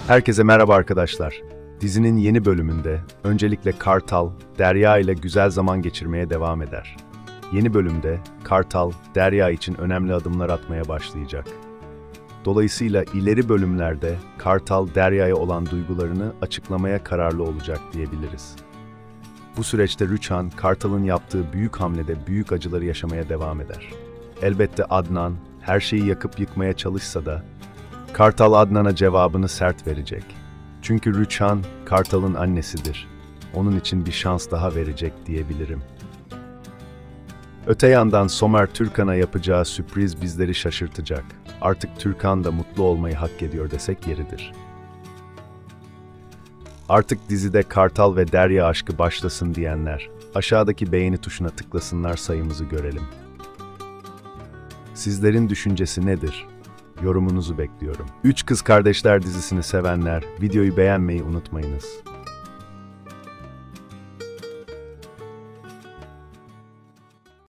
Herkese merhaba arkadaşlar. Dizinin yeni bölümünde öncelikle Kartal, Derya ile güzel zaman geçirmeye devam eder. Yeni bölümde Kartal, Derya için önemli adımlar atmaya başlayacak. Dolayısıyla ileri bölümlerde Kartal, Derya'ya olan duygularını açıklamaya kararlı olacak diyebiliriz. Bu süreçte Rüçhan, Kartal'ın yaptığı büyük hamlede büyük acıları yaşamaya devam eder. Elbette Adnan, her şeyi yakıp yıkmaya çalışsa da, Kartal Adnan'a cevabını sert verecek. Çünkü Rüçhan, Kartal'ın annesidir. Onun için bir şans daha verecek diyebilirim. Öte yandan Somer Türkan'a yapacağı sürpriz bizleri şaşırtacak. Artık Türkan da mutlu olmayı hak ediyor desek yeridir. Artık dizide Kartal ve Derya aşkı başlasın diyenler, aşağıdaki beğeni tuşuna tıklasınlar, sayımızı görelim. Sizlerin düşüncesi nedir? Yorumunuzu bekliyorum. Üç Kız Kardeşler dizisini sevenler videoyu beğenmeyi unutmayınız.